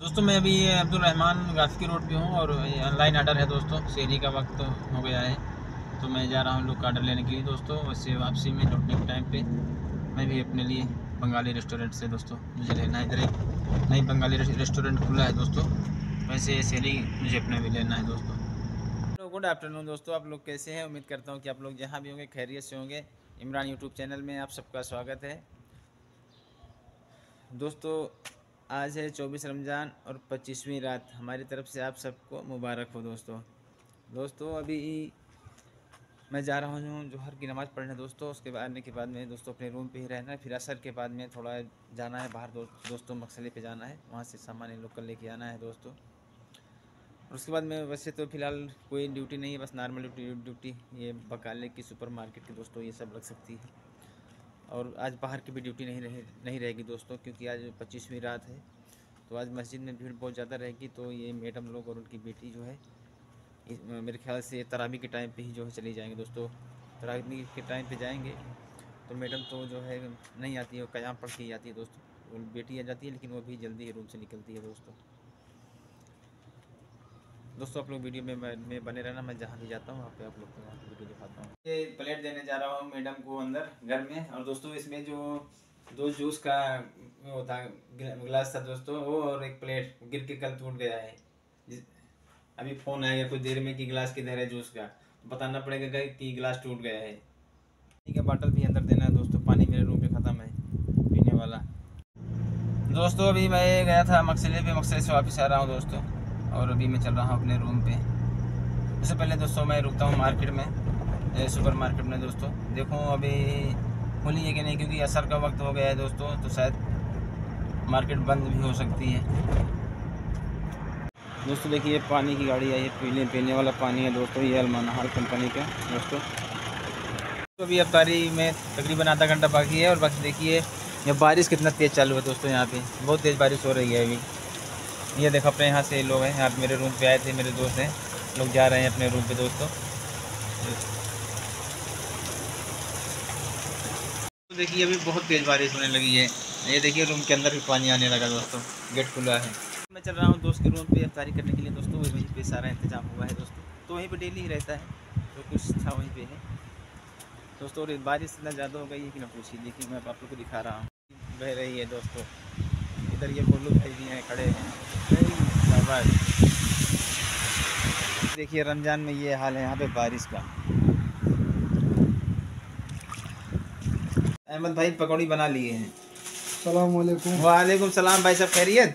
दोस्तों मैं अभी अब्दुल रहमान गाज़ी की रोड पे हूँ और ऑनलाइन आर्डर है दोस्तों। शहरी का वक्त हो गया है तो मैं जा रहा हूँ लोग का आर्डर लेने के लिए दोस्तों। वैसे वापसी में लौटने के टाइम पे मैं भी अपने लिए बंगाली रेस्टोरेंट से दोस्तों मुझे लेना है। इधर एक नई बंगाली रेस्टोरेंट खुला है दोस्तों, वैसे शहरी मुझे अपने भी लेना है दोस्तों। हेलो, गुड आफ्टरनून दोस्तों। आप लोग कैसे हैं? उम्मीद करता हूँ कि आप लोग जहाँ भी होंगे खैरियत से होंगे। इमरान यूट्यूब चैनल में आप सबका स्वागत है दोस्तों। आज है 24 रमज़ान और 25वीं रात। हमारी तरफ से आप सबको मुबारक हो दोस्तों अभी मैं जा रहा हूँ जोहर की नमाज़ पढ़ने दोस्तों। उसके बाद आने के बाद में दोस्तों अपने रूम पे ही रहना है। फिर असर के बाद में थोड़ा जाना है बाहर दोस्तों मकसले पे जाना है, वहाँ से सामान इन लोग का लेके आना है दोस्तों। और उसके बाद में वैसे तो फ़िलहाल कोई ड्यूटी नहीं है, बस नॉर्मल ड्यूटी ये बकाले की सुपर मार्केट की दोस्तों ये सब लग सकती है। और आज बाहर की भी ड्यूटी नहीं रहेगी दोस्तों, क्योंकि आज 25वीं रात है तो आज मस्जिद में भीड़ बहुत ज़्यादा रहेगी। तो ये मैडम लोग और उनकी बेटी जो है मेरे ख्याल से तरावी के टाइम पे ही जो है चली जाएंगे दोस्तों। तरावी के टाइम पे जाएंगे तो मैडम तो जो है नहीं आती है, क़याम पढ़ के ही आती है दोस्तों। वो बेटी आ जाती है लेकिन वो भी जल्दी ही रूम से निकलती है दोस्तों आप लोग वीडियो में बने रहना। मैं जहाँ भी जाता हूँ वहाँ पे आप लोग को वहाँ की वीडियो दिखाता हूँ। ये प्लेट देने जा रहा हूँ मैडम को अंदर घर में। और दोस्तों इसमें जो दो जूस का वो था गिलास था दोस्तों, वो और एक प्लेट गिर के कल टूट गया है। अभी फ़ोन आएगा कुछ देर में कि गिलास किधर है जूस का, तो बताना पड़ेगा कि गिलास टूट गया है। पानी का बॉटल भी अंदर देना है दोस्तों। पानी मेरे रूम पे ख़त्म है पीने वाला दोस्तों। अभी मैं गया था मकसले पे, मकसले से वापस आ रहा हूँ दोस्तों और अभी मैं चल रहा हूँ अपने रूम पे। उससे पहले दोस्तों मैं रुकता हूँ मार्केट में, सुपर मार्केट में दोस्तों। देखो अभी खुली है कि नहीं, क्योंकि असर का वक्त हो गया है दोस्तों, तो शायद मार्केट बंद भी हो सकती है दोस्तों। देखिए पानी की गाड़ी आई है, पीने वाला पानी है दोस्तों। ये अलमनहार कंपनी का दोस्तों। तो अभी अफ्तारी में तकरीबन आधा घंटा बाकी है और बाकी देखिए ये बारिश कितना तेज़ चालू है दोस्तों। यहाँ पे बहुत तेज़ बारिश हो रही है अभी। ये देखो अपने यहाँ से लोग हैं, यहाँ पे मेरे रूम पे आए थे, मेरे दोस्त हैं, लोग जा रहे हैं अपने रूम पे दोस्तों। तो देखिए अभी बहुत तेज़ बारिश होने लगी है। ये देखिए रूम के अंदर भी पानी आने लगा दोस्तों, गेट खुला है। मैं चल रहा हूँ दोस्त के रूम पे इफ्तारी करने के लिए दोस्तों। वहीं पे सारा इंतजाम हुआ है दोस्तों, तो वहीं पे डेली ही रहता है, तो कुछ था वहीं पे है दोस्तों। और बारिश इतना ज़्यादा हो गई है कि ना पूछिए। देखिए मैं आप लोग को दिखा रहा हूँ, बह रही है दोस्तों। इधर ये गोलू भाई भी हैं, खड़े हैं। देखिए रमज़ान में ये हाल है यहाँ पे बारिश का। अहमद भाई पकौड़ी बना लिए हैं। सलाम वालेकुम। वालेकुम सलाम भाई, सब खैरियत?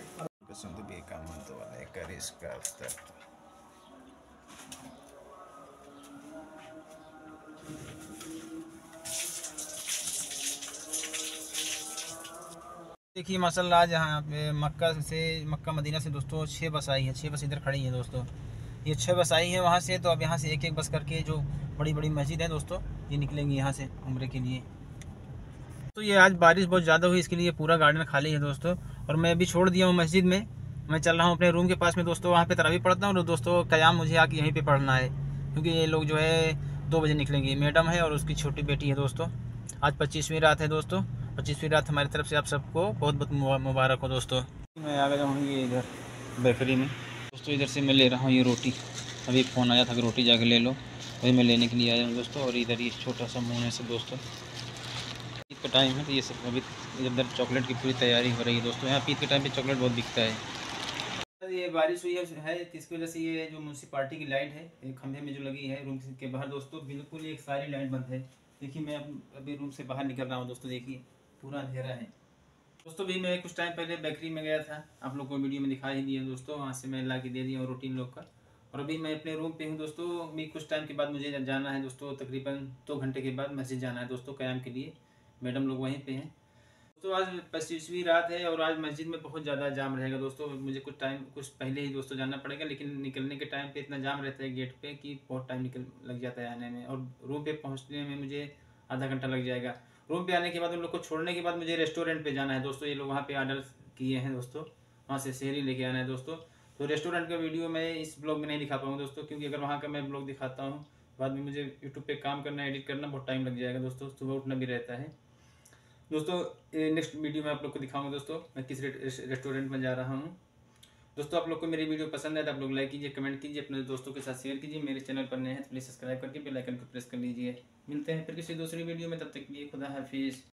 देखिए माशाल्लाह आज यहाँ पे मक्का मदीना से दोस्तों 6 बस आई है। 6 बस इधर खड़ी हैं दोस्तों। ये 6 बस आई है वहाँ से, तो अब यहाँ से एक एक बस करके जो बड़ी बड़ी मस्जिद है दोस्तों ये निकलेंगी यहाँ से उम्रे के लिए। तो ये आज बारिश बहुत ज़्यादा हुई, इसके लिए पूरा गार्डन खाली है दोस्तों। और मैं अभी छोड़ दिया हूँ मस्जिद में, मैं चल रहा हूँ अपने रूम के पास में दोस्तों। वहाँ पे तरावी पढ़ता हूँ और दोस्तों क़याम मुझे आके यहीं पे पढ़ना है, क्योंकि ये लोग जो है 2 बजे निकलेंगे। मैडम है और उसकी छोटी बेटी है दोस्तों। आज 25वीं रात है दोस्तों। 25वीं रात हमारी तरफ से आप सबको बहुत बहुत मुबारक हो दोस्तों। मैं आ गया हूँ ये इधर बेकरी में दोस्तों। इधर से मैं ले रहा हूँ ये रोटी। अभी फ़ोन आया था कि रोटी जाके ले लो, वही मैं लेने के लिए आया हूँ दोस्तों। और इधर ये छोटा सा मुँह है से दोस्तों। ईद का टाइम है तो ये सब अभी इधर चॉकलेट की पूरी तैयारी हो रही है दोस्तों। यहाँ ईद के टाइम पे चॉकलेट बहुत बिकता है। ये बारिश हुई है तो इसकी वजह से ये जो म्यूनसिपालिटी की लाइट है खंभे में जो लगी है रूम के बाहर दोस्तों, बिल्कुल एक सारी लाइट बंद है। देखिए मैं अभी रूम से बाहर निकल रहा हूँ दोस्तों, देखिए पूरा अंधेरा है दोस्तों। भी मैं कुछ टाइम पहले बेकरी में गया था, आप लोग को वीडियो में दिखा ही दिया दोस्तों। वहाँ से मैं ला के दे दिया और रूटीन लोग का। और अभी मैं अपने रूम पे हूँ दोस्तों। अभी कुछ टाइम के बाद मुझे जाना है दोस्तों, तकरीबन 2 घंटे के बाद मस्जिद जाना है दोस्तों क़याम के लिए। मैडम लोग वहीं पे हैं तो आज 25वीं रात है और आज मस्जिद में बहुत ज़्यादा जाम रहेगा दोस्तों। मुझे कुछ पहले ही दोस्तों जाना पड़ेगा, लेकिन निकलने के टाइम पे इतना जाम रहता है गेट पे कि बहुत टाइम लग जाता है आने में। और रूम पे पहुंचने में मुझे आधा घंटा लग जाएगा। रूम पे आने के बाद उन लोग को छोड़ने के बाद मुझे रेस्टोरेंट पे जाना है दोस्तों। ये लोग वहाँ पे ऑर्डर किए हैं दोस्तों, वहाँ से शहरी लेके आना है दोस्तों। तो रेस्टोरेंट का वीडियो मैं इस ब्लॉग में नहीं दिखा पाऊँगा दोस्तों, क्योंकि अगर वहाँ का मैं ब्लॉग दिखाता हूँ बाद में मुझे यूट्यूब पे काम करना, एडिट करना बहुत टाइम लग जाएगा दोस्तों। सुबह उठना भी रहता है दोस्तों। नेक्स्ट वीडियो में आप लोग को दिखाऊंगा दोस्तों मैं किस रेस्टोरेंट में जा रहा हूँ। दोस्तों आप लोग को मेरी वीडियो पसंद है तो आप लोग लाइक कीजिए, कमेंट कीजिए, अपने दोस्तों के साथ शेयर कीजिए। मेरे चैनल पर नए हैं तो प्लीज़ सब्सक्राइब करके बेल आइकन को प्रेस कर लीजिए। मिलते हैं फिर किसी दूसरी वीडियो में, तब तक के लिए खुदा हाफिज़।